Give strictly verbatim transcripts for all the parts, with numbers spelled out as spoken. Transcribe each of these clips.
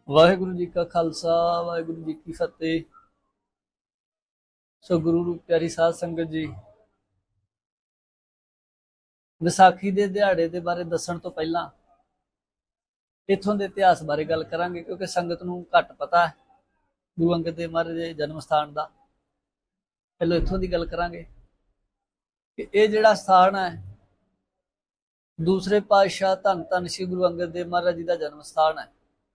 वाहिगुरु जी का खालसा वाहिगुरु जी की फतेह। सो गुरु रूप प्यारी साध संगत जी, विसाखी दे दिहाड़े दे बारे दसन तो पहला इत्थों दे इतिहास बारे गल करांगे, क्योंकि संगत नूं घट पता है गुरु अंगद देव महाराज दे जन्म स्थान दा। पहलो इत्थों दी गल करांगे कि ये जिहड़ा स्थान है दूसरे पातशाह धन धन श्री गुरु अंगद देव महाराज जी का जन्म स्थान है।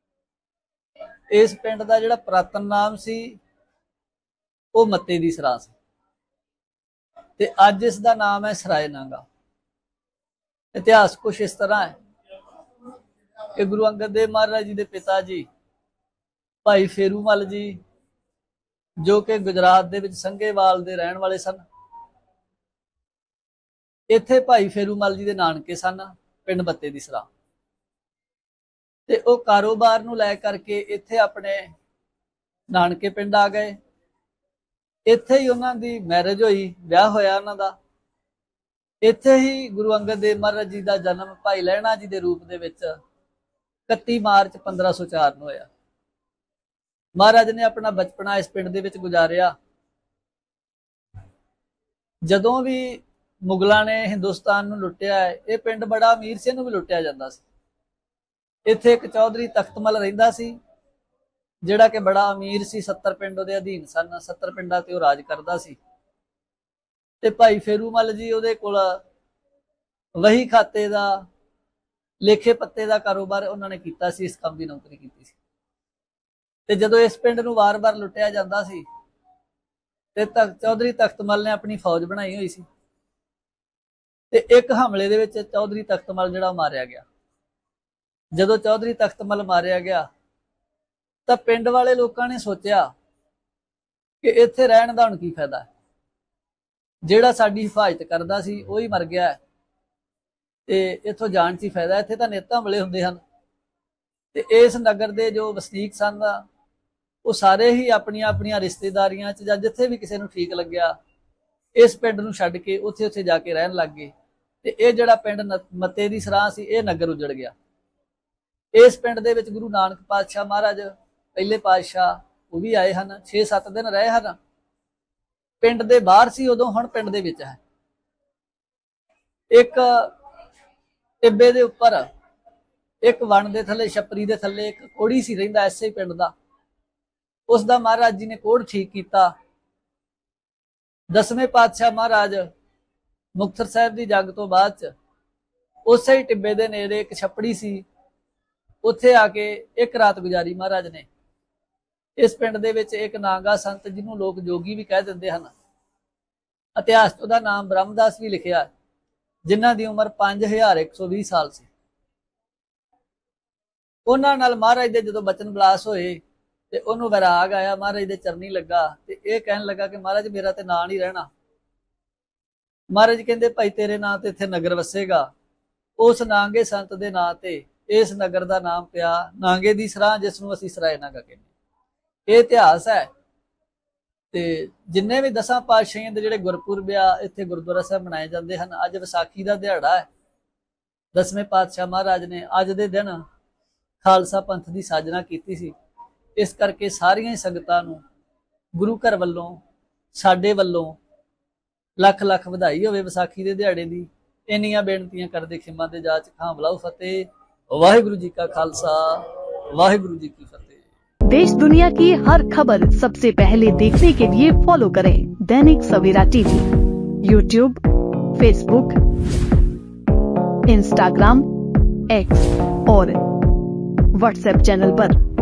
इस पिंड का जिहड़ा पुरातन नाम सी वो मत्ते दी सरां सी ते अज इसका नाम है सराय नांगा। इतिहास कुछ इस तरह है कि गुरु अंगद देव महाराज जी के पिता जी भाई फेरूमल जी, जो कि गुजरात दे विच संघेवाल दे रहण वाले सन, इत्थे भाई फेरूमल जी के नानके सन पिंड मत्ते दी सरां। ते वो कारोबार नूं लै करके इत्थे अपने नानके पिंड आ गए। इत्थे ही उन्हां दी मैरिज होई, विआह होया उन्हां दा। इत्थे ही गुरु अंगद देव महाराज जी का जन्म भाई लहणा जी के रूप दे विच इकत्ती मार्च पंद्रह सौ चार नूं होया। महाराज ने अपना बचपना इस पिंड दे विच गुजारिया। जदों भी मुगलों ने हिंदुस्तान नूं लुटिया है, ये पिंड बड़ा अमीर से नूं भी लुटिया जांदा सी। इत्थे एक चौधरी तख्तमल रहिंदा सी, जिहड़ा कि बड़ा अमीर सी। सत्तर पिंड उहदे अधीन सन, सत्तर पिंडां ते ओह राज करदा सी। ते भाई फेरूमल जी उहदे कोल वही खाते दा, लेखे पत्ते दा कारोबार उन्होंने कीता सी, इस काम की नौकरी कीती सी। ते जदों इस पिंड नूं वार वार लुटिया जांदा सी ते चौधरी तख्तमल ने अपनी फौज बनाई हुई सी। ते एक हमले दे विच चौधरी तख्तमल जिहड़ा मारिया गया। जदों चौधरी तख्तमल मारिया गया तो पिंड वाले लोगों ने सोचा कि इत्थे रहन दा हुण की फायदा है, जिहड़ा साडी हिफाजत करदा सी वो ही मर गया है, ते इत्थों जाण च फायदा, इत्थे तां नित हमले हुंदे हन। ते इस नगर दे जो वसनीक सन वो सारे ही अपनियां अपनियां रिश्तेदारियां च जां जिथे भी किसी नूं ठीक लग्या इस पिंड नूं छड्ड के उत्थे उत्थे जाके रहन लग गए। ते इह जिहड़ा पिंड मत्ते दी सरां सी, इह नगर उजड़ गया। इस पिंड दे विच गुरु नानक पातशाह महाराज पहले पातशाह वो भी आए हैं, छे सत्त दिन रहे हैं। पिंड दे बाहर सी उदों, हुण पिंड दे विच है। एक टिब्बे दे उपर एक वन दे थले, छपरी दे थले एक कोड़ी सी रहिंदा इसे पिंड दा। उसदा महाराज जी ने कोड़ ठीक कीता। दसवें पातशाह महाराज मुक्तसर साहिब दी जंग तो बाद च उसे ही टिब्बे दे नेड़े एक छपड़ी सी, उत्थे आके एक रात गुजारी महाराज ने। इस पिंड दे विच एक नागा संत जिन्हों लोग जोगी भी कह दिंदे हन, इतिहास उहदा नाम ब्रह्मदास भी लिखिया, जिन्हां दी उम्र पांच हजार एक सौ भी साल सी। उन्हां नाल महाराज दे जदों बचन बलास होए ते उहनूं वैराग आया, महाराज दे चरनी लगा ते इह कहण लगा कि महाराज मेरा ते नां नहीं रहना। महाराज कहंदे भाई तेरे नां ते इत्थे नगर वसेगा। उस नांगे संत दे नां ते इस नगर का नाम पिया नांगे दी सरां, जिसनूं असीं सराय नागा कहंदे। ये इतिहास है। ते जिन्ने भी दसां पातशाहियां दे जिहड़े गुरपुरब आ इत्थे गुरुद्वारा साहिब मनाए जाते हैं। अज विसाखी का दिहाड़ा है। दसवें पातशाह महाराज ने अज दे दिन खालसा पंथ की साजना की सी। इस करके सारियां ही संगतां नूं गुरु घर वल्लों साडे वल्लों लख लख वधाई होवे विसाखी दे दिहाड़े दी। इन्नियां बेनतियां करदे खिमा ते जाच खां बुलाओ फतेह। वाहिगुरु जी का खालसा वाहिगुरु जी की फतेह। देश दुनिया की हर खबर सबसे पहले देखने के लिए फॉलो करें Dainik Savera TV, YouTube, Facebook, Instagram, X और व्हाट्सएप चैनल पर।